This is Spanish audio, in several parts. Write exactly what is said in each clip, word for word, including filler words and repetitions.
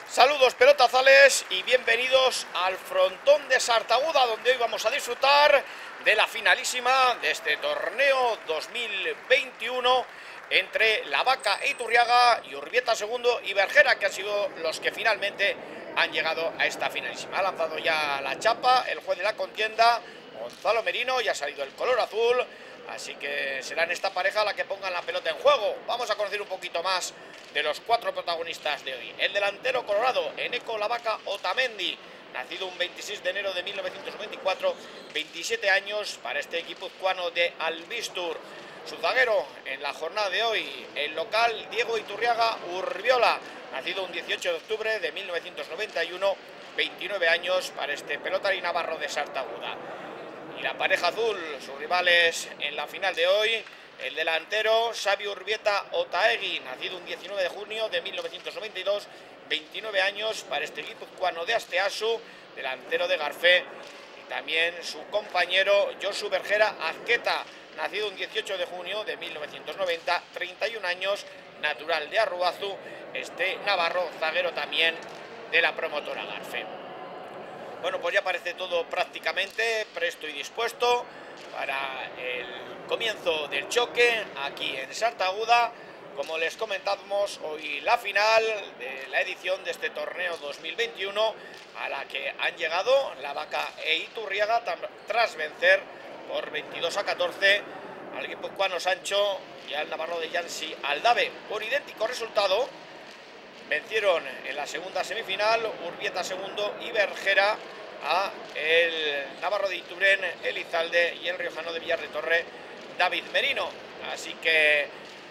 Saludos pelotazales y bienvenidos al frontón de Sartaguda, donde hoy vamos a disfrutar de la finalísima de este torneo dos mil veintiuno entre La Vaca e Iturriaga y Urbieta segundo y Bergera, que han sido los que finalmente han llegado a esta finalísima. Ha lanzado ya la chapa el juez de la contienda, Gonzalo Merino, y ha salido el color azul. Así que será en esta pareja la que pongan la pelota en juego. Vamos a conocer un poquito más de los cuatro protagonistas de hoy. El delantero colorado, Eneko La Vaca Otamendi, nacido un veintiséis de enero de mil novecientos noventa y cuatro, veintisiete años para este guipuzcoano de Albistur. Su zaguero en la jornada de hoy, el local Diego Iturriaga Urbiola, nacido un dieciocho de octubre de mil novecientos noventa y uno, veintinueve años para este pelotari navarro de Sartaguda. Y la pareja azul, sus rivales en la final de hoy, el delantero Xavi Urbieta Otaegui, nacido un diecinueve de junio de mil novecientos noventa y dos, veintinueve años para este guipuzcoano de Asteasu, delantero de Garfé. Y también su compañero Josu Bergera Azqueta, nacido un dieciocho de junio de mil novecientos noventa, treinta y un años, natural de Arruazu, este navarro, zaguero también de la promotora Garfé. Bueno, pues ya parece todo prácticamente presto y dispuesto para el comienzo del choque aquí en Sartaguda. Como les comentamos, hoy la final de la edición de este torneo dos mil veintiuno, a la que han llegado La Vaca e Iturriaga tras vencer por veintidós a catorce al guipuzcoano Sancho y al navarro de Yansi Aldave. Por idéntico resultado, vencieron en la segunda semifinal Urbieta segundo y Bergera a el navarro de Ituren Elizalde y el riojano de Villar de Torre David Merino. Así que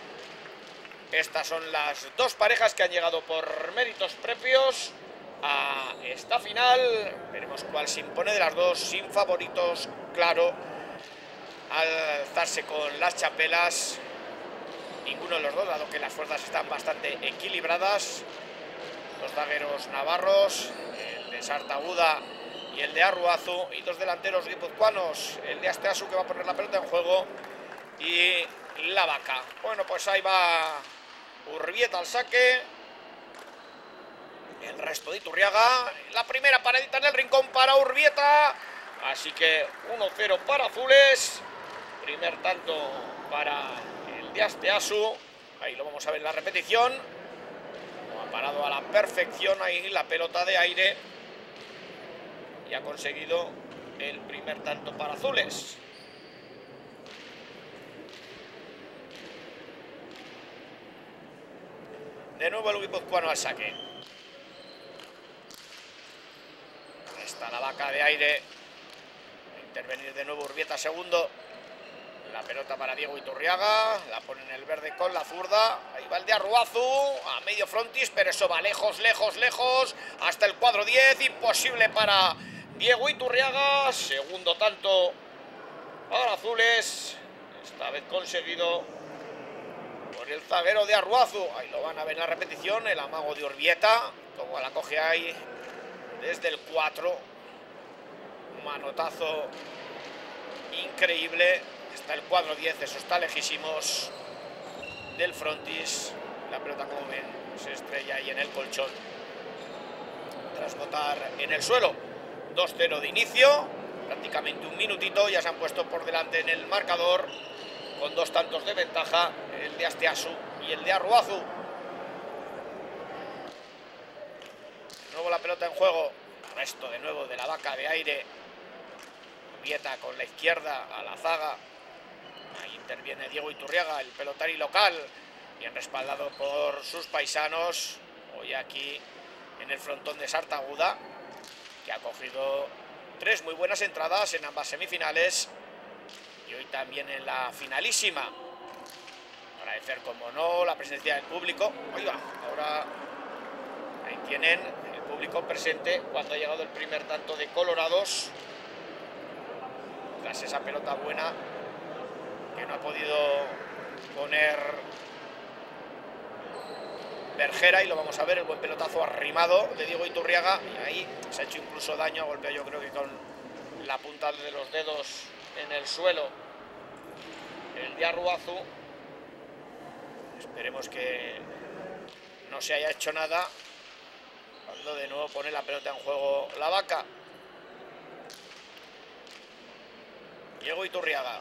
estas son las dos parejas que han llegado por méritos propios a esta final. Veremos cuál se impone de las dos, sin favoritos, claro, al alzarse con las chapelas ninguno de los dos, dado que las fuerzas están bastante equilibradas. Los zagueros navarros, el de Sartaguda y el de Arruazu, y dos delanteros guipuzcoanos, el de Asteasu, que va a poner la pelota en juego, y La Vaca. Bueno, pues ahí va Urbieta al saque, el resto de Iturriaga, la primera paredita en el rincón para Urbieta, así que uno cero para azules, primer tanto para de Asteasu. Ahí lo vamos a ver en la repetición. Ha parado a la perfección ahí la pelota de aire y ha conseguido el primer tanto para azules. De nuevo el guipuzcoano al saque. Está La Vaca de aire. A intervenir de nuevo Urbieta segundo. La pelota para Diego Iturriaga, la pone en el verde con la zurda. Ahí va el de Arruazu, a medio frontis, pero eso va lejos, lejos, lejos, hasta el cuadro diez, imposible para Diego Iturriaga. Segundo tanto para azules, esta vez conseguido por el zaguero de Arruazu. Ahí lo van a ver en la repetición, el amago de Urbieta, como la coge ahí desde el cuatro. Un manotazo increíble. Está el cuadro diez, eso está lejísimos del frontis. La pelota, como ven, se estrella ahí en el colchón tras botar en el suelo. dos cero de inicio, prácticamente un minutito, ya se han puesto por delante en el marcador con dos tantos de ventaja, el de Asteasu y el de Arruazu. De nuevo la pelota en juego, resto de nuevo de La Vaca de aire. Urbieta con la izquierda a la zaga. Ahí interviene Diego Iturriaga, el pelotari local, bien respaldado por sus paisanos, hoy aquí en el frontón de Sartaguda, que ha cogido tres muy buenas entradas en ambas semifinales y hoy también en la finalísima. Agradecer, como no, la presencia del público. Oiga, ahora ahí tienen el público presente cuando ha llegado el primer tanto de Colorados, tras esa pelota buena que no ha podido poner Bergera, y lo vamos a ver, el buen pelotazo arrimado de Diego Iturriaga, y ahí se ha hecho incluso daño, ha golpeado yo creo que con la punta de los dedos en el suelo el de Arruazu. Esperemos que no se haya hecho nada, cuando de nuevo pone la pelota en juego la Vaca. Diego Iturriaga.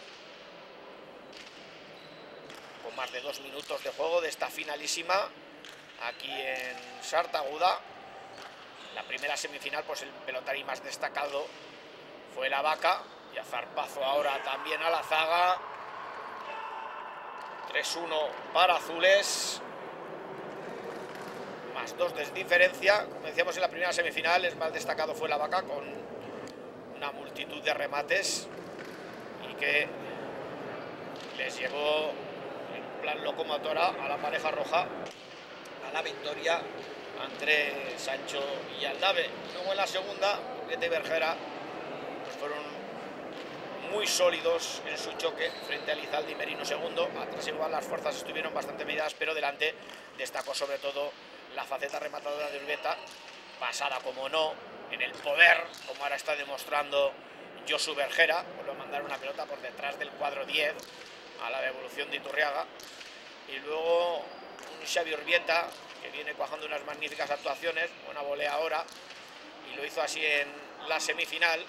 Con más de dos minutos de juego de esta finalísima aquí en Sartaguda. La primera semifinal, pues el pelotarí más destacado fue la Vaca. Y a zarpazo ahora también a la zaga. tres uno para azules. Más dos de diferencia. Como decíamos en la primera semifinal, el más destacado fue la Vaca con una multitud de remates y que les llevó en plan locomotora a la pareja roja a la victoria entre Sancho y Aldave. Luego en la segunda, Urbieta y Bergera pues fueron muy sólidos en su choque frente a Lizalde y Merino segundo. Atrás igual las fuerzas estuvieron bastante medidas, pero delante destacó sobre todo la faceta rematadora de Urbieta, basada como no en el poder, como ahora está demostrando Josu Bergera. Vuelve a mandar una pelota por detrás del cuadro diez a la devolución de Iturriaga. Y luego un Xavi Urbieta que viene cuajando unas magníficas actuaciones, buena volea ahora, y lo hizo así en la semifinal,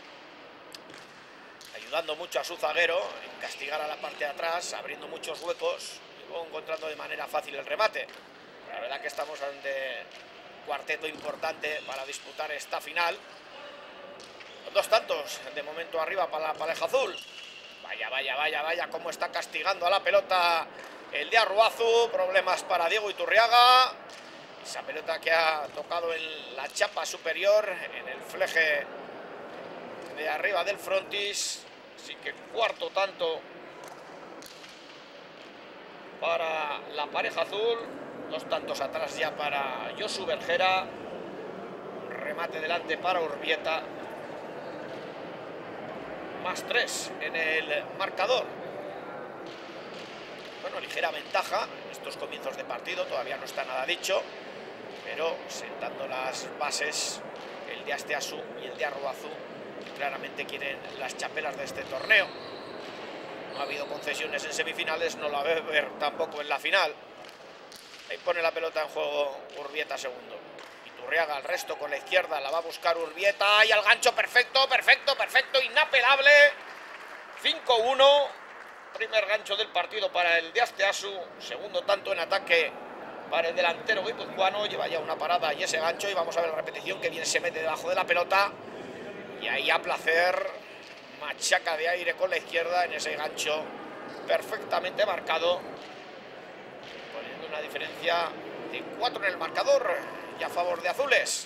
ayudando mucho a su zaguero en castigar a la parte de atrás, abriendo muchos huecos y luego encontrando de manera fácil el remate. La verdad que estamos ante un cuarteto importante para disputar esta final. Dos tantos de momento arriba para la pareja azul. Vaya, vaya, vaya, vaya, cómo está castigando a la pelota el de Arruazu. Problemas para Diego Iturriaga. Esa pelota que ha tocado en la chapa superior, en el fleje de arriba del frontis. Así que cuarto tanto para la pareja azul. Dos tantos atrás ya para Josu Bergera. Remate delante para Urbieta. Más tres en el marcador. Bueno, ligera ventaja en estos comienzos de partido. Todavía no está nada dicho, pero sentando las bases el de Asteasu y el de Arruazu, que claramente quieren las chapelas de este torneo. No ha habido concesiones en semifinales, no la va a haber tampoco en la final. Ahí pone la pelota en juego Urbieta segundo. Iturriaga al resto con la izquierda, la va a buscar Urbieta y al gancho perfecto, perfecto, perfecto, inapelable. cinco uno, primer gancho del partido para el de Asteasu, segundo tanto en ataque para el delantero guipuzcoano. Lleva ya una parada y ese gancho, y vamos a ver la repetición, que bien se mete debajo de la pelota y ahí a placer machaca de aire con la izquierda en ese gancho perfectamente marcado, poniendo una diferencia de cuatro en el marcador y a favor de azules.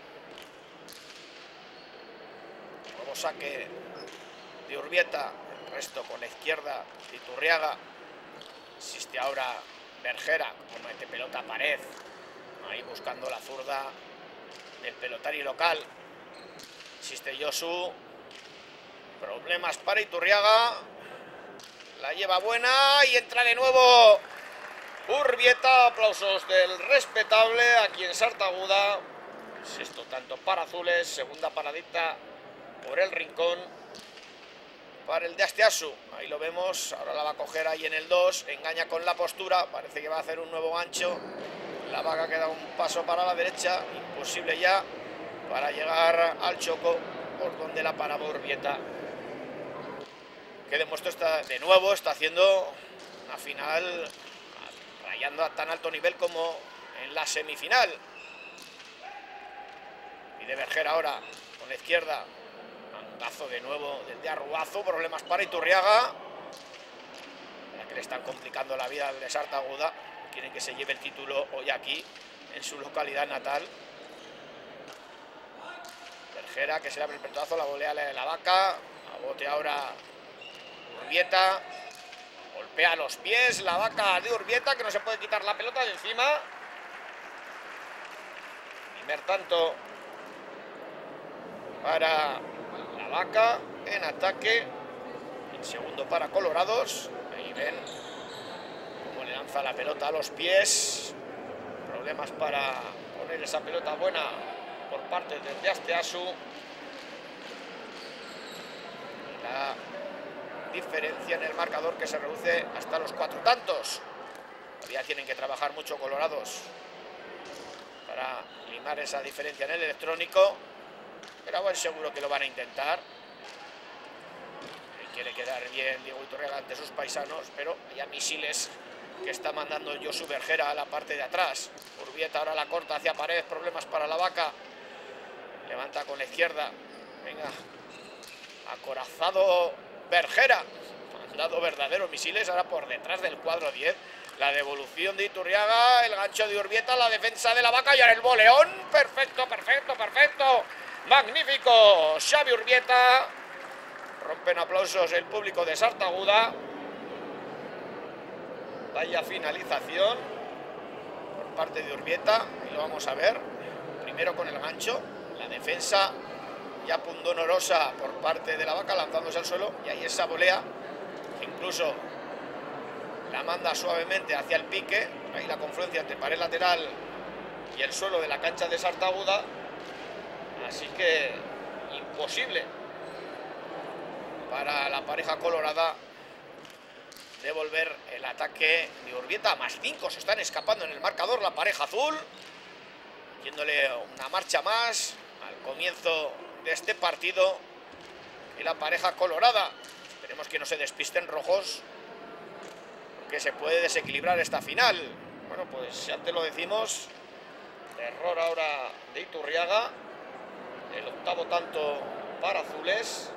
Nuevo saque de Urbieta, el resto con la izquierda de Iturriaga. Existe ahora Bergera, como mete pelota a pared, ahí buscando la zurda del pelotari local. Existe Josu. Problemas para Iturriaga. La lleva buena y entra de nuevo Urbieta. Aplausos del respetable aquí en Sartaguda. Sexto tanto para azules. Segunda paradita por el rincón para el de Asteasu. Ahí lo vemos. Ahora la va a coger ahí en el dos. Engaña con la postura. Parece que va a hacer un nuevo gancho. La Vaca queda un paso para la derecha. Imposible ya para llegar al choco por donde la paraba Urbieta, que demuestra esta, de nuevo está haciendo una final rayando a tan alto nivel como en la semifinal. Y de Bergera ahora con la izquierda, mandazo de nuevo del de Arruazu. Problemas para Iturriaga, la que le están complicando la vida al de Sartaguda. Quieren que se lleve el título hoy aquí en su localidad natal. Bergera, que será el pelotazo, la volea de la Vaca. A bote ahora Urbieta, golpea los pies la Vaca de Urbieta, que no se puede quitar la pelota de encima. Primer tanto para la Vaca en ataque, el segundo para Colorados. Ahí ven cómo le lanza la pelota a los pies. Problemas para poner esa pelota buena por parte de Asteasu. La diferencia en el marcador, que se reduce hasta los cuatro tantos. Todavía tienen que trabajar mucho Colorados para limar esa diferencia en el electrónico, pero bueno, seguro que lo van a intentar. Y quiere quedar bien Diego Iturriaga ante sus paisanos, pero hay misiles que está mandando Josu Bergera a la parte de atrás. Urbieta ahora la corta hacia Pared, problemas para la vaca. Levanta con la izquierda. Venga, acorazado Bergera. Han dado verdaderos misiles ahora por detrás del cuadro diez. La devolución de Iturriaga, el gancho de Urbieta, la defensa de la vaca y ahora el boleón. Perfecto, perfecto, perfecto. Magnífico. Xavi Urbieta. Rompen aplausos el público de Sartaguda. Vaya finalización por parte de Urbieta. Y lo vamos a ver. Primero con el gancho. La defensa ya pundonorosa por parte de la vaca lanzándose al suelo. Y ahí esa volea que incluso la manda suavemente hacia el pique. Ahí la confluencia entre pared lateral y el suelo de la cancha de Sartaguda. Así que imposible para la pareja colorada devolver el ataque de Urbieta. Más cinco se están escapando en el marcador la pareja azul, yéndole una marcha más al comienzo de este partido. Y la pareja colorada, esperemos que no se despisten rojos, que se puede desequilibrar esta final. Bueno, pues ya te lo decimos, error ahora de Iturriaga, el octavo tanto para azules.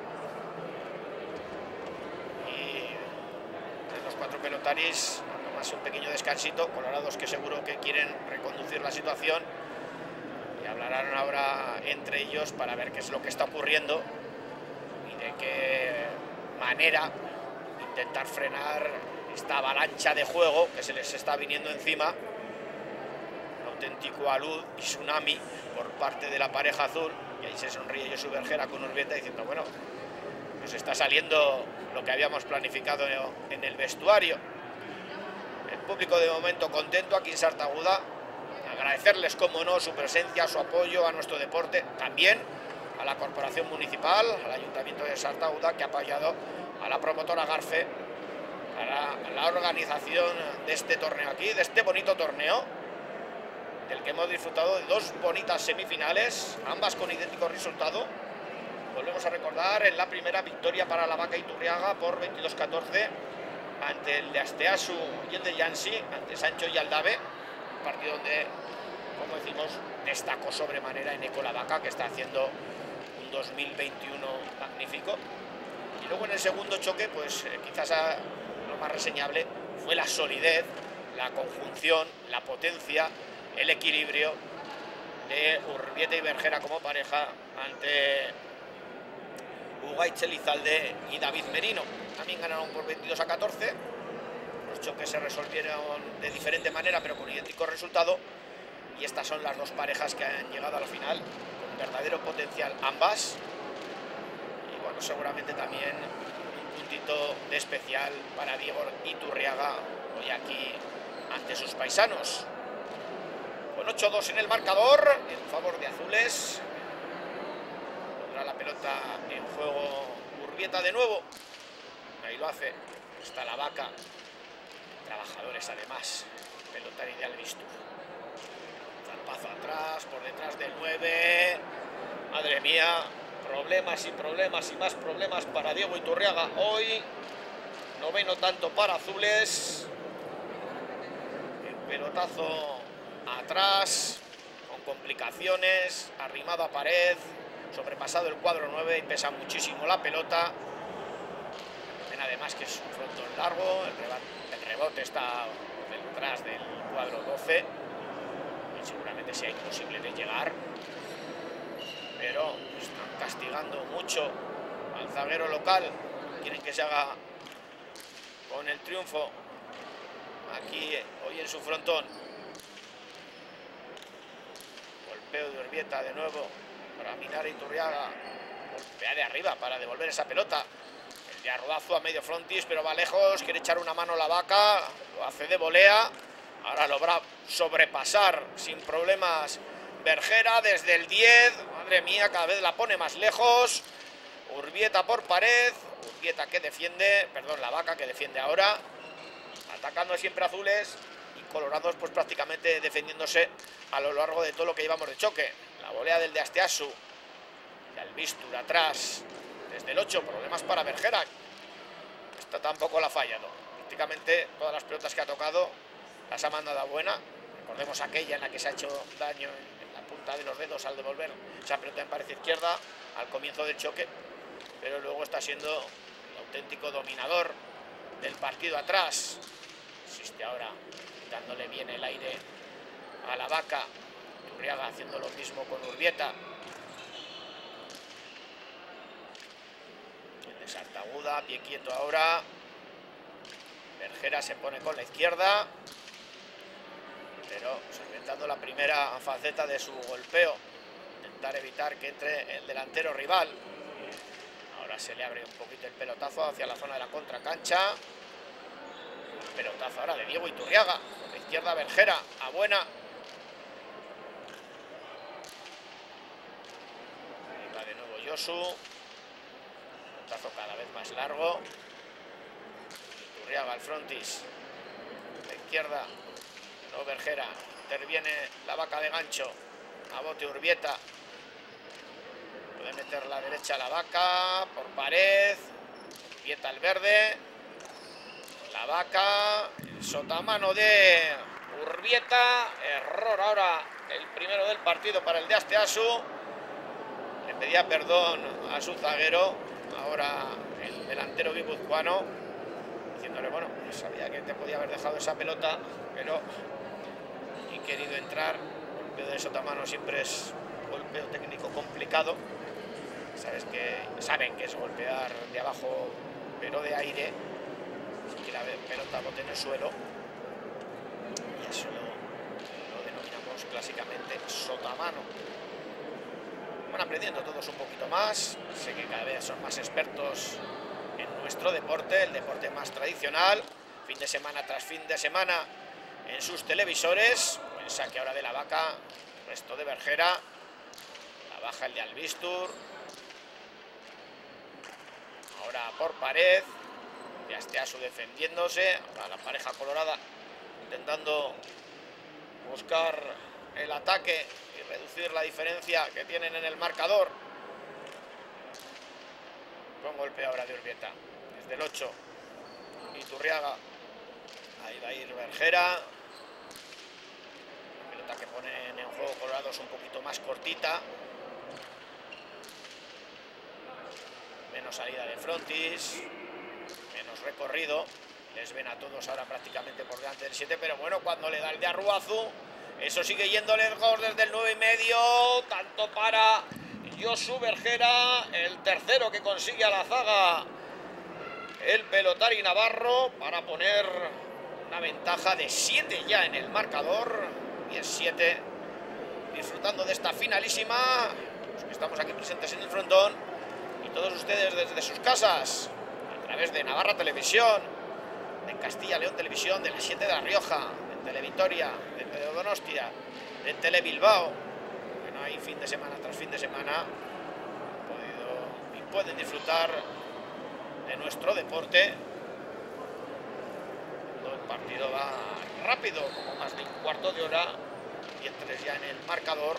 Cuatro pelotaris, más un pequeño descansito. Colorados que seguro que quieren reconducir la situación y hablarán ahora entre ellos para ver qué es lo que está ocurriendo y de qué manera intentar frenar esta avalancha de juego que se les está viniendo encima. Un auténtico alud y tsunami por parte de la pareja azul, y ahí se sonríe Josu Bergera con Urbieta diciendo, bueno, nos está saliendo lo que habíamos planificado en el vestuario. El público de momento contento aquí en Sartaguda. Agradecerles, como no, su presencia, su apoyo a nuestro deporte. También a la Corporación Municipal, al Ayuntamiento de Sartaguda, que ha apoyado a la promotora Garfe para la organización de este torneo aquí, de este bonito torneo, del que hemos disfrutado de dos bonitas semifinales, ambas con idéntico resultado. Volvemos a recordar en la primera victoria para la vaca Iturriaga por veintidós catorce ante el de Asteasu y el de Yansi, ante Sancho y Aldave. Un partido donde, como decimos, destacó sobremanera Eneco la vaca, que está haciendo un dos mil veintiuno magnífico. Y luego en el segundo choque, pues eh, quizás a, lo más reseñable fue la solidez, la conjunción, la potencia, el equilibrio de Urbieta y Bergera como pareja ante Ugaiz Elizalde y David Merino. También ganaron por veintidós a catorce. Los choques se resolvieron de diferente manera, pero con idéntico resultado. Y estas son las dos parejas que han llegado a la final con verdadero potencial ambas. Y bueno, seguramente también un puntito de especial para Diego Iturriaga hoy aquí ante sus paisanos. Con ocho dos en el marcador, en favor de azules. La pelota en juego Urbieta de nuevo. Ahí lo hace. Está la vaca. Trabajadores además. Pelota ideal visto. Zarpazo atrás, por detrás del nueve. Madre mía. Problemas y problemas y más problemas para Diego Iturriaga hoy. Noveno tanto para azules. El pelotazo atrás. Con complicaciones. Arrimado a pared. Sobrepasado el cuadro nueve y pesa muchísimo la pelota. Ven además que es un frontón largo, el rebote, el rebote está detrás del cuadro doce y seguramente sea imposible de llegar, pero están castigando mucho al zaguero local. Quieren que se haga con el triunfo aquí hoy en su frontón. Golpeo de Urbieta de nuevo para minar a Iturriaga. Golpea de arriba para devolver esa pelota. El de rodazo a medio frontis, pero va lejos. Quiere echar una mano a la vaca. Lo hace de volea. Ahora logra sobrepasar sin problemas Bergera desde el diez. Madre mía, cada vez la pone más lejos. Urbieta por pared. Urbieta que defiende. Perdón, la vaca que defiende ahora. Atacando siempre azules. Y colorados pues prácticamente defendiéndose a lo largo de todo lo que llevamos de choque. La volea del de Asteasu, y Albistur atrás desde el ocho, problemas para Bergerac. Esta tampoco la ha fallado, prácticamente todas las pelotas que ha tocado las ha mandado a buena. Recordemos aquella en la que se ha hecho daño en la punta de los dedos al devolver esa pelota en pared izquierda al comienzo del choque, pero luego está siendo el auténtico dominador del partido atrás. Existe ahora dándole bien el aire a la vaca. Iturriaga haciendo lo mismo con Urbieta. El de Sartaguda, pie quieto ahora. Bergera se pone con la izquierda, pero solventando la primera faceta de su golpeo. Intentar evitar que entre el delantero rival. Ahora se le abre un poquito el pelotazo hacia la zona de la contracancha. Pelotazo ahora de Diego Iturriaga. Por la izquierda Bergera, a buena. Ahí va de nuevo Josu. Pelotazo cada vez más largo. Iturriaga al frontis. Por la izquierda. No Bergera. Interviene la vaca de gancho. A bote Urbieta. Puede meter la derecha a la vaca. Por pared. Urbieta al verde. La vaca, el sotamano de Urbieta, error ahora, el primero del partido para el de Asteasu. Le pedía perdón a su zaguero, ahora el delantero guipuzcoano, diciéndole, bueno, sabía que te podía haber dejado esa pelota, pero he querido entrar. El golpeo de sotamano siempre es un golpeo técnico complicado. Sabes que, saben que es golpear de abajo, pero de aire. Que la pelota bote en el suelo, y eso lo, lo denominamos clásicamente sotamano. Van aprendiendo todos un poquito más. Sé que cada vez son más expertos en nuestro deporte, el deporte más tradicional, fin de semana tras fin de semana en sus televisores. Buen saque ahora de la vaca, resto de Bergera, la baja el de Albistur, ahora por pared. Ya Asteasu defendiéndose, ahora la pareja colorada intentando buscar el ataque y reducir la diferencia que tienen en el marcador. Con golpe ahora de Urbieta, desde el ocho, Iturriaga, ahí va a ir Bergera. La pelota que ponen en juego colorados un poquito más cortita. Menos salida de frontis. Menos recorrido, les ven a todos ahora prácticamente por delante del siete, pero bueno, cuando le da el de Arruazu, eso sigue yendo lejos desde el nueve y medio, tanto para Josu Bergera, el tercero que consigue a la zaga el pelotari navarro para poner una ventaja de siete ya en el marcador, diez siete, disfrutando de esta finalísima, los que estamos aquí presentes en el frontón y todos ustedes desde sus casas, a través de Navarra Televisión, de Castilla León Televisión, de la siete de La Rioja, de Televitoria, de Donostia, de Telebilbao. Bueno, ahí fin de semana tras fin de semana han podido y pueden disfrutar de nuestro deporte. Todo el partido va rápido, como más de un cuarto de hora, y en tres ya en el marcador.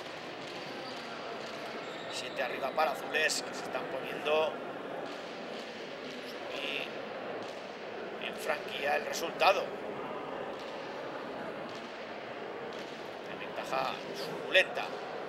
Siete arriba para azules, que se están poniendo y en franquía el resultado. Una ventaja suculenta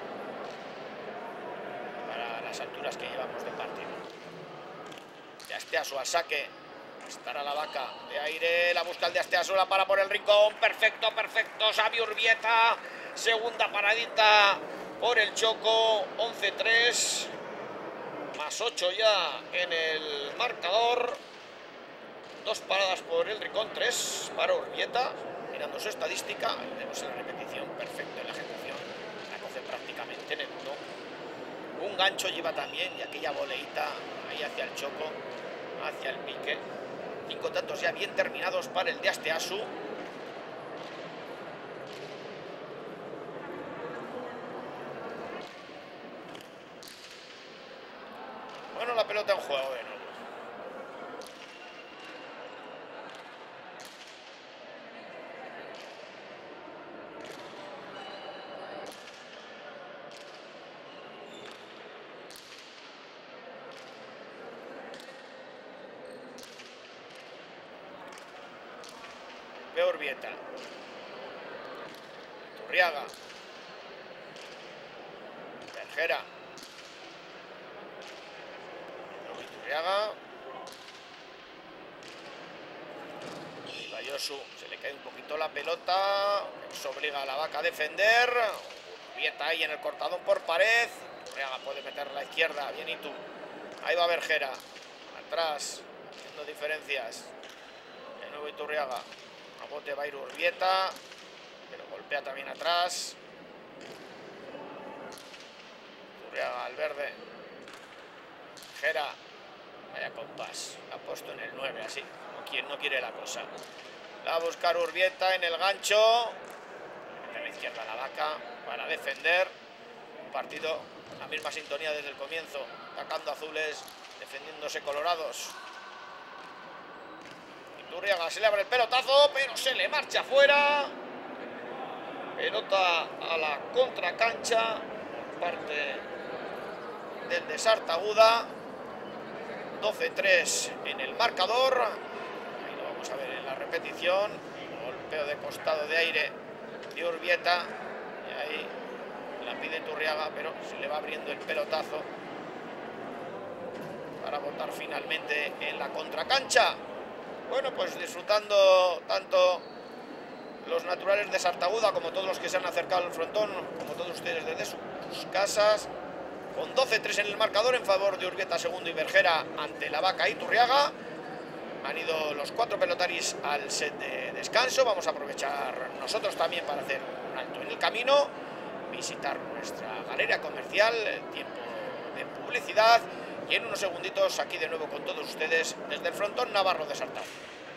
para las alturas que llevamos del partido. De Asteasu al saque, estará la vaca de aire, la busca el de Asteasu, la para por el rincón, perfecto, perfecto, Xavi Urbieta, segunda paradita por el Choco, once tres, más ocho ya en el marcador, dos paradas por el rincón, tres para Urbieta, mirando su estadística, ahí vemos en la repetición, perfecto en la ejecución, la coge prácticamente en el uno, un gancho lleva también y aquella voleíta ahí hacia el Choco, hacia el pique, cinco tantos ya bien terminados para el de Asteasu. Bueno, la pelota en juego de nuevo. Urbieta. Iturriaga. Bergera. Iturriaga. Y Bayosu se le cae un poquito la pelota. Eso obliga a la Vaca a defender. Urbieta ahí en el cortadón por pared. Iturriaga puede meter la izquierda. Bien, y tú. Ahí va Bergera. Atrás. Haciendo diferencias. De nuevo Iturriaga. A bote va a ir Urbieta. Pero golpea también atrás. Iturriaga al verde. Bergera. Vaya compás. La ha puesto en el nueve, así. Como quien no quiere la cosa. La va a buscar Urbieta en el gancho. A la izquierda la Vaca para defender. Un partido, la misma sintonía desde el comienzo. Atacando azules, defendiéndose colorados. Iturriaga se le abre el pelotazo, pero se le marcha fuera. Pelota a la contracancha. Parte del de Sartaguda. doce tres en el marcador. Ahí lo vamos a ver en la repetición. Golpeo de costado de aire de Urbieta. Y ahí la pide Iturriaga, pero se le va abriendo el pelotazo para botar finalmente en la contracancha. Bueno, pues disfrutando tanto los naturales de Sartaguda como todos los que se han acercado al frontón, como todos ustedes desde sus casas, con doce tres en el marcador en favor de Urbieta segundo y Bergera ante la Vaca Iturriaga. Han ido los cuatro pelotaris al set de descanso. Vamos a aprovechar nosotros también para hacer un alto en el camino, visitar nuestra galería comercial, tiempo de publicidad, y en unos segunditos aquí de nuevo con todos ustedes desde el frontón navarro de Sartaguda.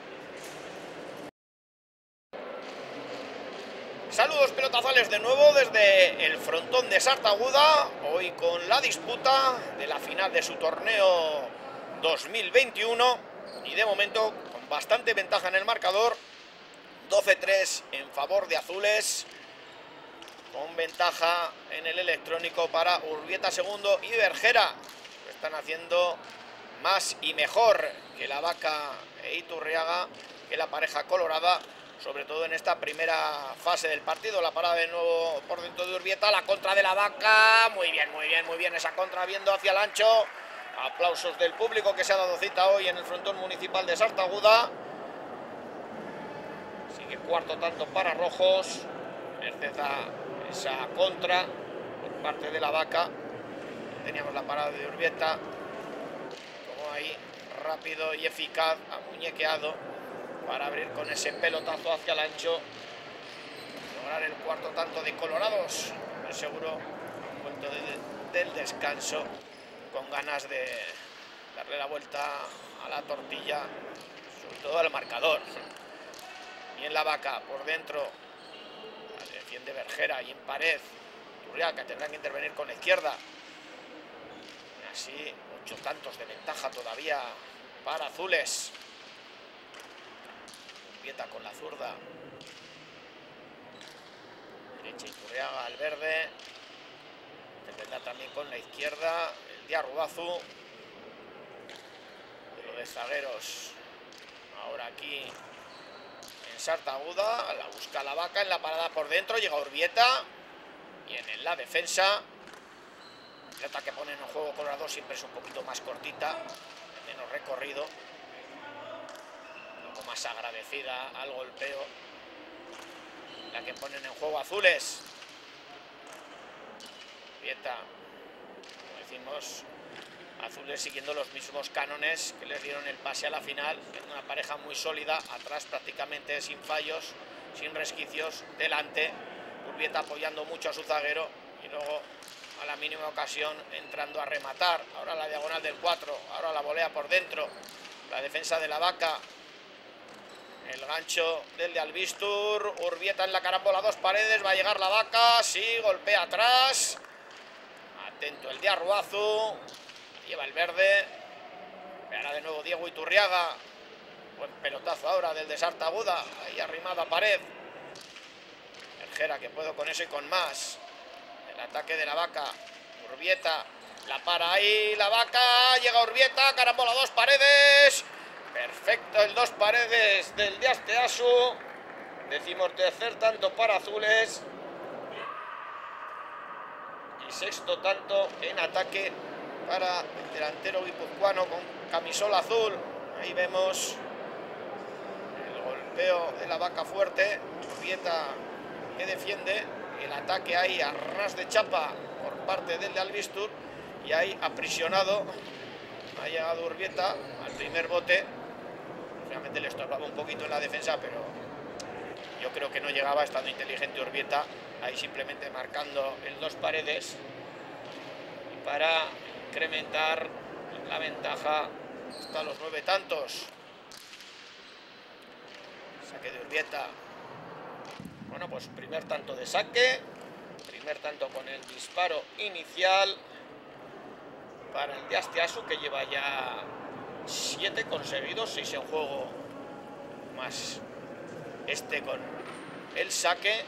Saludos pelotazales de nuevo desde el frontón de Sartaguda, hoy con la disputa de la final de su torneo dos mil veintiuno, y de momento con bastante ventaja en el marcador, doce tres en favor de azules, con ventaja en el electrónico para Urbieta segundo y Bergera. Lo están haciendo más y mejor que la Vaca e Iturriaga, que la pareja colorada, sobre todo en esta primera fase del partido. La parada de nuevo por dentro de Urbieta, la contra de la Vaca, muy bien, muy bien, muy bien esa contra, viendo hacia el ancho. Aplausos del público que se ha dado cita hoy en el frontón municipal de Sartaguda. Sigue cuarto tanto para rojos, merced a esa contra por parte de la Vaca. Teníamos la parada de Urbieta, como ahí, rápido y eficaz, amuñequeado, para abrir con ese pelotazo hacia el ancho, lograr el cuarto tanto de colorados. Muy seguro, vuelto de, del descanso, con ganas de darle la vuelta a la tortilla, sobre todo al marcador. Y en la Vaca, por dentro, defiende Bergera, y en pared, Iturriaga, que tendrán que intervenir con la izquierda. Y así, ocho tantos de ventaja todavía para azules. Con la zurda, derecha Iturriaga al verde, defenderá también con la izquierda el Diarruazu. Lo de zagueros ahora aquí en Sartaguda, la busca la Vaca en la parada por dentro, llega Urbieta, y en la defensa la pelota que pone en juego colorado siempre es un poquito más cortita, menos recorrido, más agradecida al golpeo la que ponen en juego azules. Urbieta, como decimos, azules siguiendo los mismos cánones que les dieron el pase a la final, en una pareja muy sólida, atrás prácticamente sin fallos, sin resquicios, delante Urbieta apoyando mucho a su zaguero y luego a la mínima ocasión entrando a rematar. Ahora la diagonal del cuatro, ahora la volea por dentro, la defensa de la Vaca. El gancho del de Albistur, Urbieta en la carambola, dos paredes, va a llegar la Vaca, sí, golpea atrás. Atento el Diarruazu, lleva el verde. Verá de nuevo Diego Iturriaga. Buen pelotazo ahora del de Sartaguda, ahí arrimado a pared. Bergera, que puedo con eso y con más. El ataque de la Vaca, Urbieta, la para ahí la Vaca, llega Urbieta, carambola, dos paredes. Perfecto el dos paredes del de Asteasu. Decimotercer tanto para azules. Y sexto tanto en ataque para el delantero guipuzcoano con camisola azul. Ahí vemos el golpeo de la vaca fuerte. Urbieta que defiende. El ataque ahí a ras de chapa por parte del de Albistur. Y ahí aprisionado. Ha llegado Urbieta al primer bote. Realmente le estorbaba un poquito en la defensa, pero yo creo que no llegaba, estando inteligente Urbieta. Ahí simplemente marcando el dos paredes para incrementar la ventaja hasta los nueve tantos. Saque de Urbieta. Bueno, pues primer tanto de saque. Primer tanto con el disparo inicial para el de Astiasu, que lleva ya siete conseguidos, seis en juego, más este con el saque.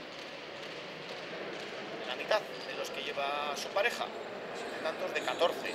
La mitad de los que lleva su pareja. Siete tantos de catorce.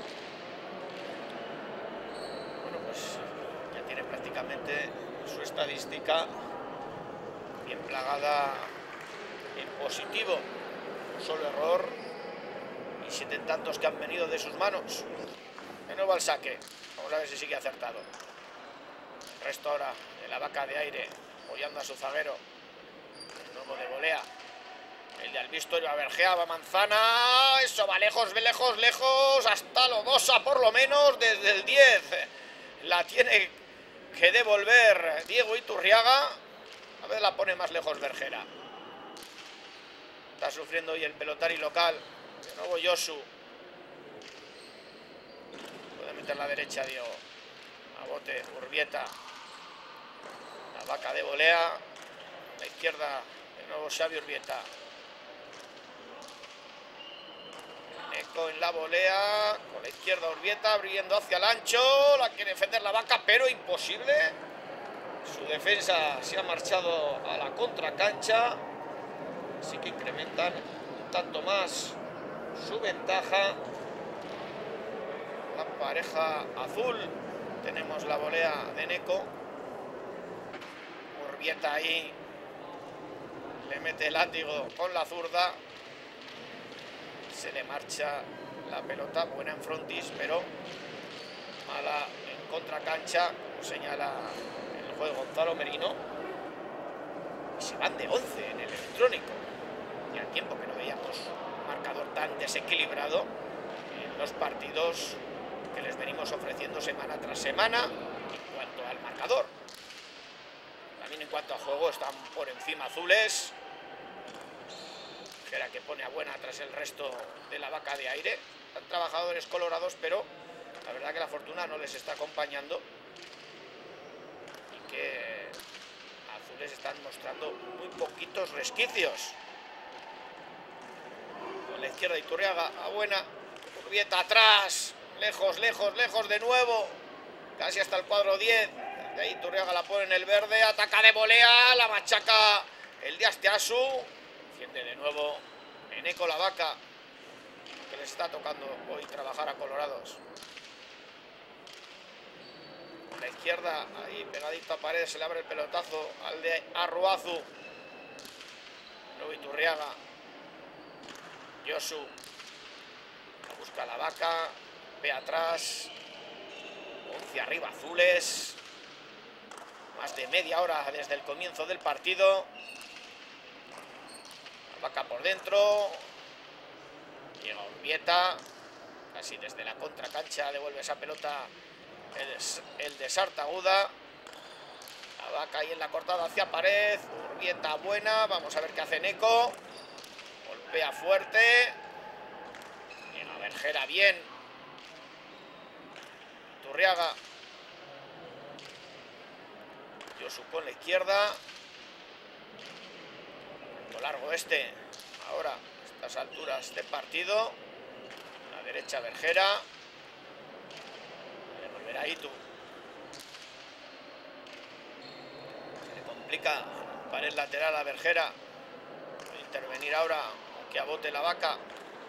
Bueno, pues ya tiene prácticamente su estadística bien plagada en positivo. Un solo error y siete tantos que han venido de sus manos. De nuevo al saque. Vamos a ver si sigue acertado. El resto ahora de la vaca de aire apoyando a su zaguero. De nuevo de volea. El de Albistur va Vergea, va Manzana. Eso va lejos, lejos, lejos. Hasta Lodosa por lo menos. Desde el diez la tiene que devolver Diego Iturriaga. A ver, la pone más lejos Vergera. Está sufriendo hoy el pelotari local. De nuevo Josu. Puede meter la derecha Diego. A bote Urbieta. La vaca de volea. La izquierda de nuevo Xavi Urbieta. Eco en la volea. Con la izquierda Urbieta abriendo hacia el ancho. La quiere defender la vaca, pero imposible. Su defensa se ha marchado a la contracancha. Así que incrementan un tanto más su ventaja. La pareja azul. Tenemos la volea de Neco. Urbieta ahí. Le mete el látigo con la zurda. Se le marcha la pelota. Buena en frontis, pero mala en contracancha, como señala el juez Gonzalo Merino. Y se van de once en el electrónico. Y al tiempo que no veíamos un marcador tan desequilibrado en los partidos que les venimos ofreciendo semana tras semana en cuanto al marcador. También en cuanto a juego están por encima azules. Vergera que pone a buena tras el resto de la vaca de aire. Están trabajadores colorados, pero la verdad que la fortuna no les está acompañando. Y que azules están mostrando muy poquitos resquicios. Con la izquierda Iturriaga a buena. Urbieta atrás. Lejos, lejos, lejos de nuevo. Casi hasta el cuadro diez. De ahí Iturriaga la pone en el verde. Ataca de volea. La machaca el de Astiasu. Defiende de nuevo Eneco la vaca. Que les está tocando hoy trabajar a colorados. Con la izquierda, ahí pegadito a pared, se le abre el pelotazo al de Arruazu. Luego Iturriaga. Josu. Busca la vaca. Ve atrás. once arriba azules. Más de media hora desde el comienzo del partido. La vaca por dentro. Llega Urbieta. Casi desde la contracancha devuelve esa pelota el, el de Sartaguda. La vaca ahí en la cortada hacia pared. Urbieta buena. Vamos a ver qué hace Neco. Golpea fuerte. Llega Vergera bien. Iturriaga. Josu con la izquierda. Lo largo este. Ahora, a estas alturas de partido. A la derecha Vergera. Devolverá Itu. Se le complica pared lateral a Vergera. Puede intervenir ahora, que abote la vaca.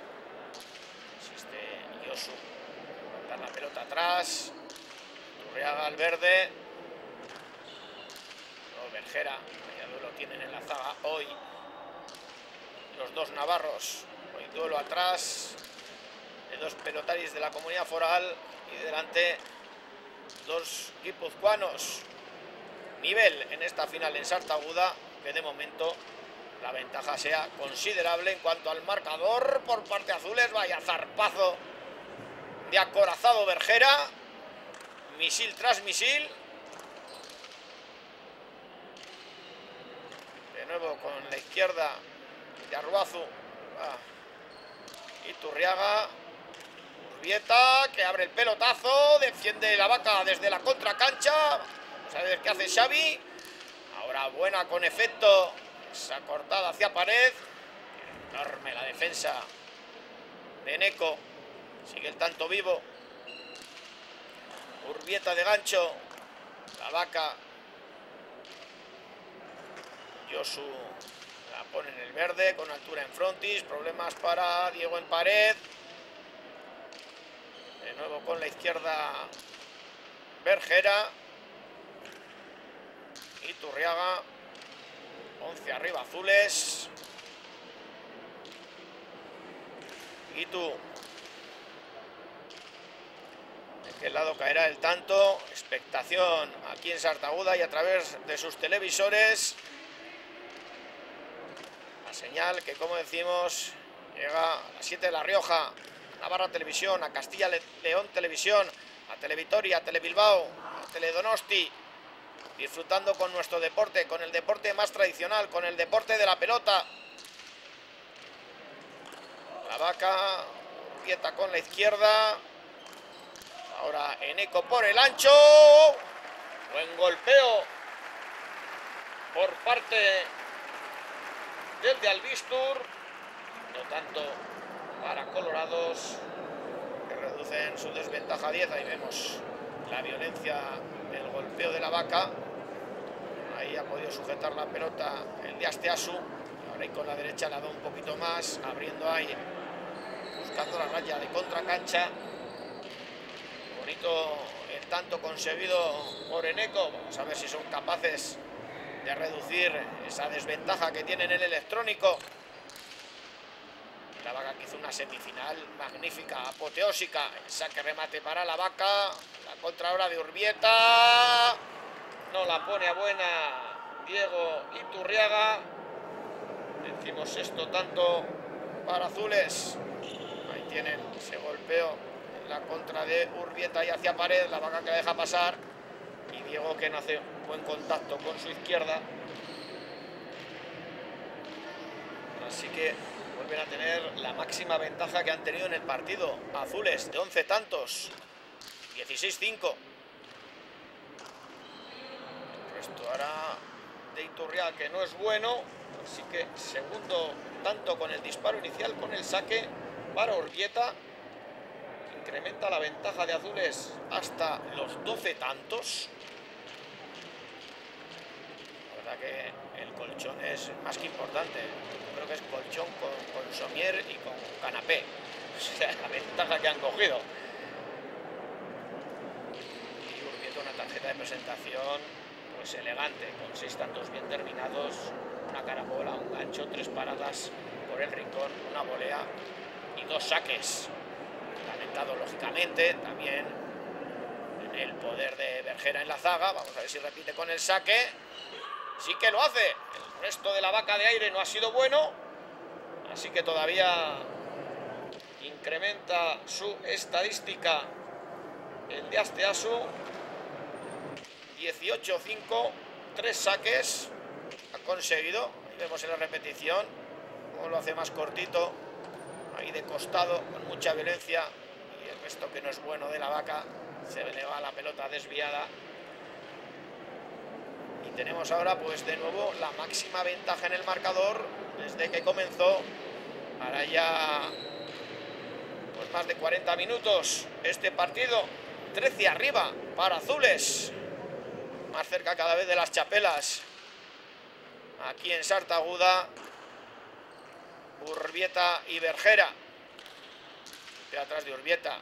Existe Josu. Dar la pelota atrás. Iturriaga al verde. Luego Vergera. duelo tienen en la zaga hoy los dos navarros. Hoy duelo atrás de dos pelotaris de la Comunidad Foral y delante dos guipuzcoanos. Nivel en esta final en Sartaguda, que de momento la ventaja sea considerable en cuanto al marcador por parte azules. Vaya zarpazo de acorazado Bergera, misil tras misil. De nuevo con la izquierda de Arruazu. Ah. Iturriaga. Urbieta, que abre el pelotazo, defiende la vaca desde la contracancha. Vamos a ver qué hace Xavi. Ahora buena con efecto esa cortada hacia pared. Enorme la defensa de Neko. Sigue el tanto vivo. Urbieta de gancho. La vaca. Yosu la pone en el verde con altura en frontis. Problemas para Diego en pared. De nuevo con la izquierda Bergera. Iturriaga. once arriba azules. Itu. ¿De qué lado caerá el tanto? Expectación aquí en Sartaguda y a través de sus televisores. La señal que, como decimos, llega a las siete de La Rioja, a Navarra Televisión, a Castilla León Televisión, a Televitoria, a Telebilbao, a Teledonosti. Disfrutando con nuestro deporte, con el deporte más tradicional, con el deporte de la pelota. La vaca, Urbieta con la izquierda. Ahora Eneco por el ancho. Buen golpeo por parte del de Albistur. No tanto para Colorados, que reducen su desventaja a diez. Ahí vemos la violencia del golpeo de la vaca. Ahí ha podido sujetar la pelota el de Asteasu. Ahora ahí con la derecha la da un poquito más, abriendo ahí, buscando la raya de contracancha. Bonito el tanto conseguido por Eneco. Vamos a ver si son capaces de reducir esa desventaja que tienen en el electrónico. La vaca que hizo una semifinal magnífica, apoteósica. El saque remate para la vaca. La contra ahora de Urbieta. No la pone a buena Diego Iturriaga. Decimos esto tanto para azules. Ahí tienen ese golpeo en la contra de Urbieta y hacia pared. La vaca que la deja pasar. Y Diego que no hace buen contacto con su izquierda. Así que vuelven a tener la máxima ventaja que han tenido en el partido. Azules de once tantos. dieciséis cinco. Esto ahora de Iturriaga, que no es bueno. Así que segundo tanto con el disparo inicial, con el saque para Urbieta. Incrementa la ventaja de azules hasta los doce tantos. La verdad que el colchón es más que importante. Creo que es colchón con, con somier y con canapé. O sea, la ventaja que han cogido. Y Urbieta una tarjeta de presentación pues elegante, con seis tantos bien terminados, una carabola, un gancho, tres paradas por el rincón, una volea y dos saques. Lamentado lógicamente también en el poder de Bergera en la zaga. Vamos a ver si repite con el saque. Sí que lo hace. El resto de la vaca de aire no ha sido bueno, así que todavía incrementa su estadística el de Asteasu. dieciocho cinco, tres saques ha conseguido. Ahí vemos en la repetición cómo lo hace más cortito, ahí de costado, con mucha violencia. Y el resto que no es bueno de la vaca, se le va la pelota desviada. Y tenemos ahora pues de nuevo la máxima ventaja en el marcador desde que comenzó. Ahora ya pues más de cuarenta minutos este partido. trece arriba para azules. Más cerca cada vez de las chapelas. Aquí en Sartaguda. Urbieta y Bergera. De atrás de Urbieta.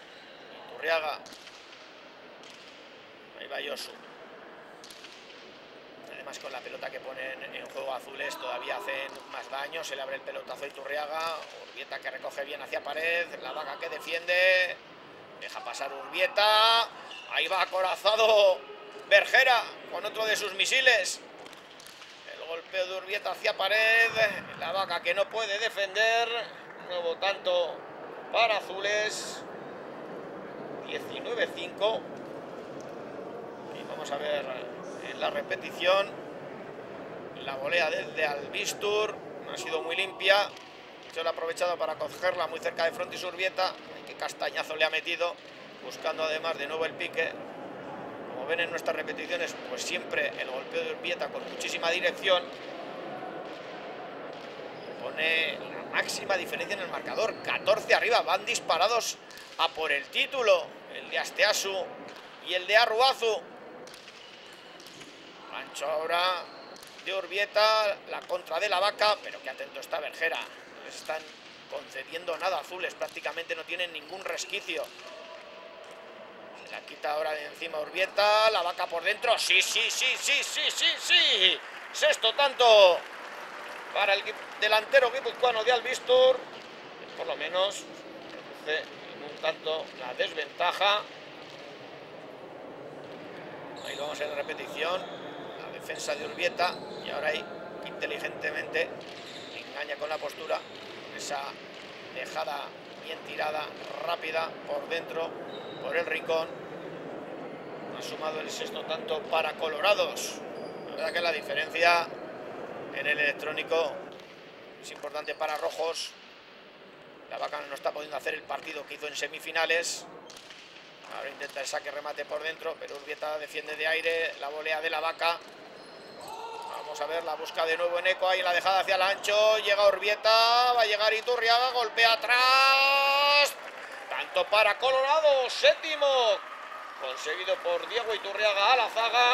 Iturriaga. Ahí va Yosu. además con la pelota que ponen en juego azules todavía hacen más daño. Se le abre el pelotazo a Iturriaga, Urbieta que recoge bien hacia pared, la vaca que defiende, deja pasar Urbieta, ahí va acorazado Bergera con otro de sus misiles. El golpeo de Urbieta hacia pared, la vaca que no puede defender, nuevo tanto para azules, diecinueve cinco. Y vamos a ver en la repetición la volea desde Albistur, no ha sido muy limpia, se lo ha aprovechado para cogerla muy cerca de Frontis Urbieta, qué castañazo le ha metido, buscando además de nuevo el pique. Como ven en nuestras repeticiones, pues siempre el golpeo de Urbieta con muchísima dirección pone la máxima diferencia en el marcador. catorce arriba, van disparados a por el título, el de Asteasu y el de Arruazu. Gancho ahora de Urbieta, la contra de la vaca, pero que atento está Bergera, no les están concediendo nada azules, prácticamente no tienen ningún resquicio. Se la quita ahora de encima Urbieta, la vaca por dentro, sí, sí, sí, sí, sí, sí, sí, sexto tanto para el delantero guipuzcoano de Albistur, por lo menos reduce en un tanto la desventaja. Ahí lo vamos a ver en repetición, la defensa de Urbieta, y ahora ahí inteligentemente engaña con la postura, esa dejada bien tirada, rápida, por dentro, por el rincón. Ha sumado el sexto tanto para Colorados. La verdad que la diferencia en el electrónico es importante para rojos. La vaca no está pudiendo hacer el partido que hizo en semifinales. Ahora intenta el saque remate por dentro, pero Urbieta defiende de aire, la volea de la vaca. Vamos a ver, la busca de nuevo Eneco, ahí la dejada hacia el ancho, llega Urbieta, va a llegar Iturriaga, golpea atrás. Tanto para Colorado, séptimo, conseguido por Diego Iturriaga a la zaga.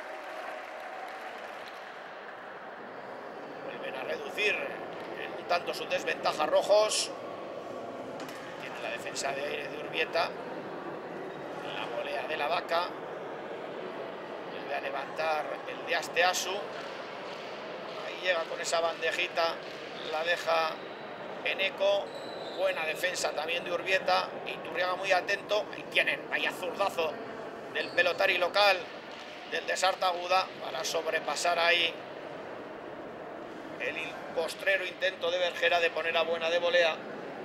Vuelven a reducir en un tanto su desventaja rojos. Tiene la defensa de aire de Urbieta. La volea de la vaca. Vuelve a levantar el de Asteasu. Ahí llega con esa bandejita. La deja Eneco. Buena defensa también de Urbieta. Iturriaga muy atento. Ahí tienen, vaya zurdazo del pelotari local del de Sartaguda para sobrepasar ahí el postrero intento de Bergera de poner a buena de volea.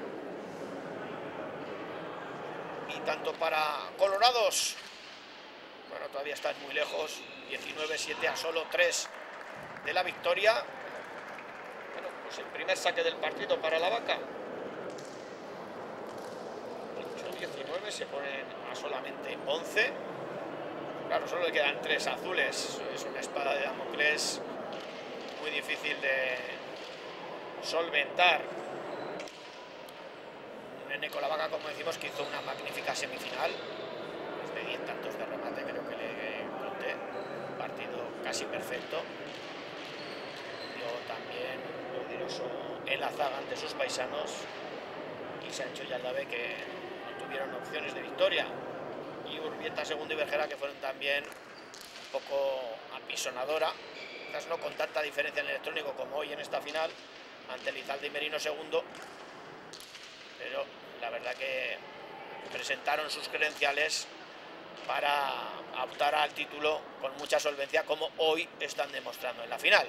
Y tanto para Colorados, bueno, todavía están muy lejos, diecinueve siete a solo tres de la victoria. Bueno, pues el primer saque del partido para la vaca. ocho diecinueve, se ponen a solamente once. Claro, solo le quedan tres azules, es una espada de Damocles muy difícil de solventar. Eneco la vaca, como decimos, que hizo una magnífica semifinal, desde diez tantos de remate, creo que le conté, partido casi perfecto. Dio también poderoso en la zaga ante sus paisanos, y Sancho y Aldave que no tuvieron opciones de victoria, y Urbieta segundo y Bergera que fueron también un poco apisonadora, quizás no con tanta diferencia en el electrónico como hoy en esta final ante Lizalde y Merino segundo, pero la verdad que presentaron sus credenciales para optar al título con mucha solvencia, como hoy están demostrando en la final.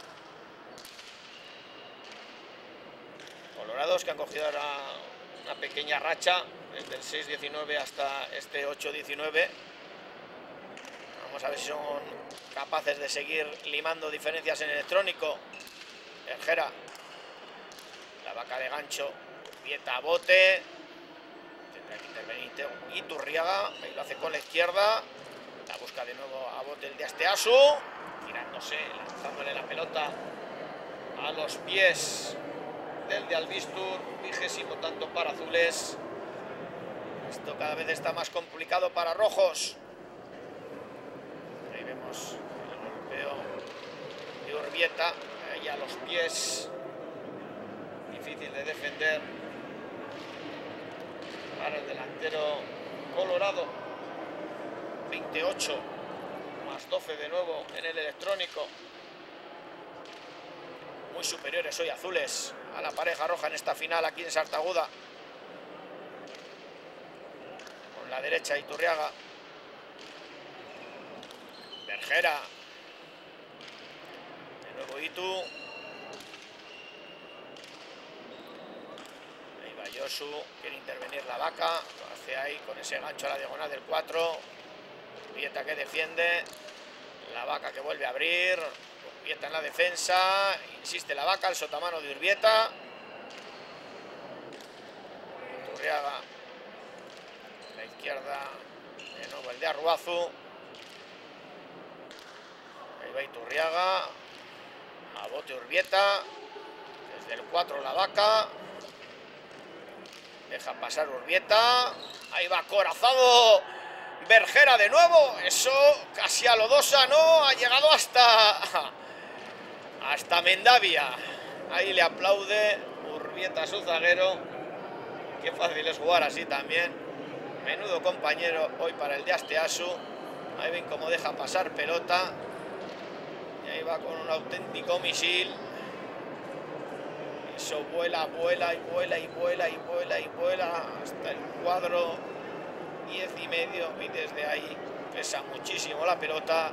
Colorados, que han cogido ahora una pequeña racha desde el seis diecinueve hasta este ocho diecinueve. Vamos a ver si son capaces de seguir limando diferencias en electrónico. Bergera, la vaca de gancho, Urbieta a bote, tendrá que intervenir Iturriaga, ahí lo hace con la izquierda, la busca de nuevo a bote el de Asteasu, tirándose, lanzándole la pelota a los pies del de Albistur, vigésimo tanto para azules. Esto cada vez está más complicado para rojos. Ahí vemos el golpeo de Urbieta, ahí a los pies, difícil de defender para el delantero Colorado. Veintiocho Más doce de nuevo en el electrónico. Muy superiores hoy azules a la pareja roja en esta final aquí en Sartaguda. Con la derecha Iturriaga. Bergera. De nuevo Itu. Ahí va Josu. Quiere intervenir la Vaca. Lo hace ahí con ese gancho a la diagonal del cuatro. Urbieta que defiende. La Vaca que vuelve a abrir. Urbieta en la defensa. Insiste la Vaca. El sotamano de Urbieta. Iturriaga. A la izquierda. De nuevo el de Arruazu. Ahí va Iturriaga. A bote Urbieta. Desde el cuatro la Vaca. Deja pasar Urbieta. Ahí va Corazado. Bergera de nuevo. Eso casi a Lodosa. No, ha llegado hasta hasta Mendavia. Ahí le aplaude Urbieta a su zaguero. Qué fácil es jugar así también. Menudo compañero hoy para el de Asteasu. Ahí ven cómo deja pasar pelota. Y ahí va con un auténtico misil. Eso vuela, vuela y vuela y vuela y vuela y vuela hasta el cuadro diez y medio. Y desde ahí pesa muchísimo la pelota.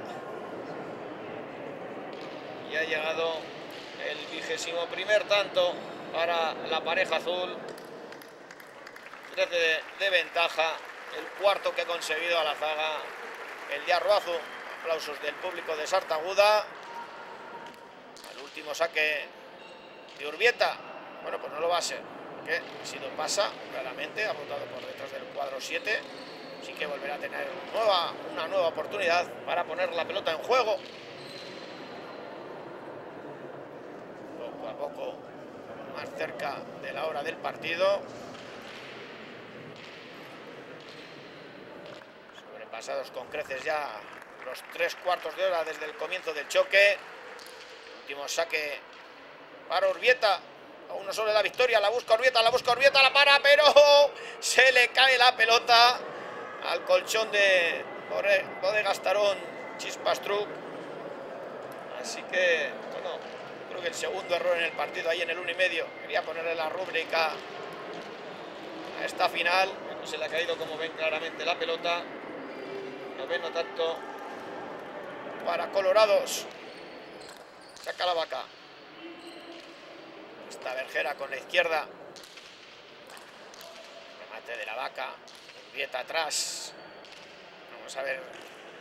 Y ha llegado el vigésimo primer tanto para la pareja azul. trece de, de ventaja. El cuarto que ha conseguido a la zaga el de Arruazu. Aplausos del público de Sartaguda. Al último saque de Urbieta. Bueno, pues no lo va a ser. Que si lo pasa, claramente ha votado por detrás del cuadro siete. Así que volverá a tener nueva, una nueva oportunidad para poner la pelota en juego. Poco a poco, más cerca de la hora del partido. Sobrepasados con creces ya los tres cuartos de hora desde el comienzo del choque. Último saque para Urbieta. Aún no solo la victoria, la busca Urbieta, la busca Urbieta, la para, pero se le cae la pelota al colchón de Bodegas Tarón Chispastruc. Así que, bueno, creo que el segundo error en el partido ahí en el uno y medio. Quería ponerle la rúbrica a esta final. No se le ha caído, como ven claramente, la pelota. Noveno tanto para Colorados. Saca la Vaca. Esta Bergera con la izquierda. Remate de la Vaca. Urbieta atrás. Vamos a ver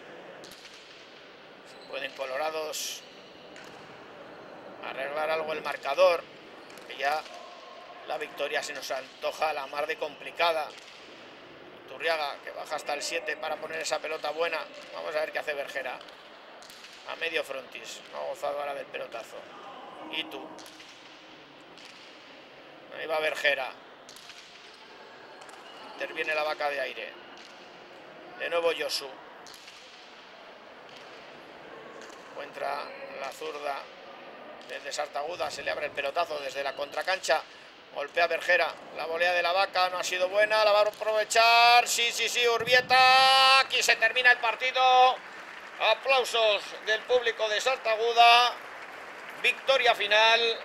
si pueden Colorados arreglar algo el marcador. Que ya la victoria se nos antoja la mar de complicada. Iturriaga que baja hasta el siete para poner esa pelota buena. Vamos a ver qué hace Bergera. A medio frontis. No ha gozado ahora del pelotazo. Itu. Ahí va Bergera. Interviene la Vaca de aire. De nuevo Josu. Encuentra la zurda desde Sartaguda. Se le abre el pelotazo desde la contracancha. Golpea Bergera. La volea de la Vaca no ha sido buena. La va a aprovechar. Sí, sí, sí. Urbieta. Aquí se termina el partido. Aplausos del público de Sartaguda. Victoria final.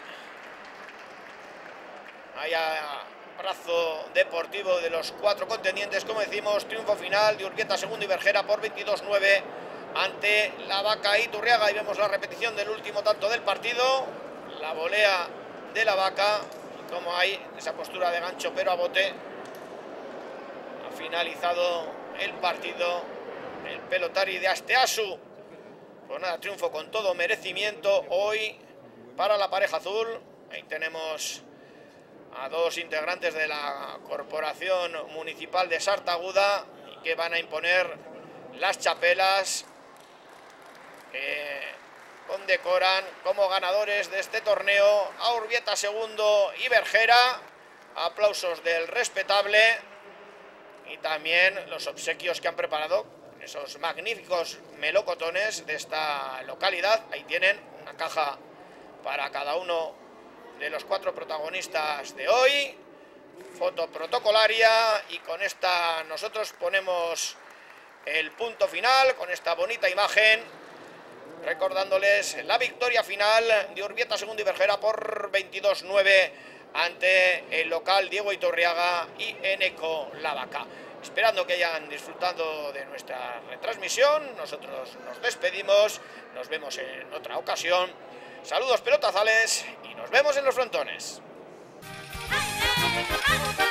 Hay abrazo deportivo de los cuatro contendientes, como decimos, triunfo final de Urbieta segundo y Bergera por veintidós nueve ante la Vaca y Iturriaga. Y vemos la repetición del último tanto del partido, la volea de la Vaca, y como hay esa postura de gancho pero a bote. Ha finalizado el partido el pelotari de Asteasu. Pues nada, triunfo con todo merecimiento hoy para la pareja azul. Ahí tenemos a dos integrantes de la Corporación Municipal de Sartaguda que van a imponer las chapelas que condecoran como ganadores de este torneo a Urbieta segundo y Bergera. Aplausos del respetable y también los obsequios que han preparado esos magníficos melocotones de esta localidad. Ahí tienen una caja para cada uno de los cuatro protagonistas de hoy, foto protocolaria, y con esta nosotros ponemos el punto final con esta bonita imagen, recordándoles la victoria final de Urbieta Segundo y Bergera por veintidós nueve ante el local Diego Iturriaga y Eneco Lavaca. Esperando que hayan disfrutado de nuestra retransmisión, nosotros nos despedimos, nos vemos en otra ocasión. Saludos pelotazales y nos vemos en los frontones.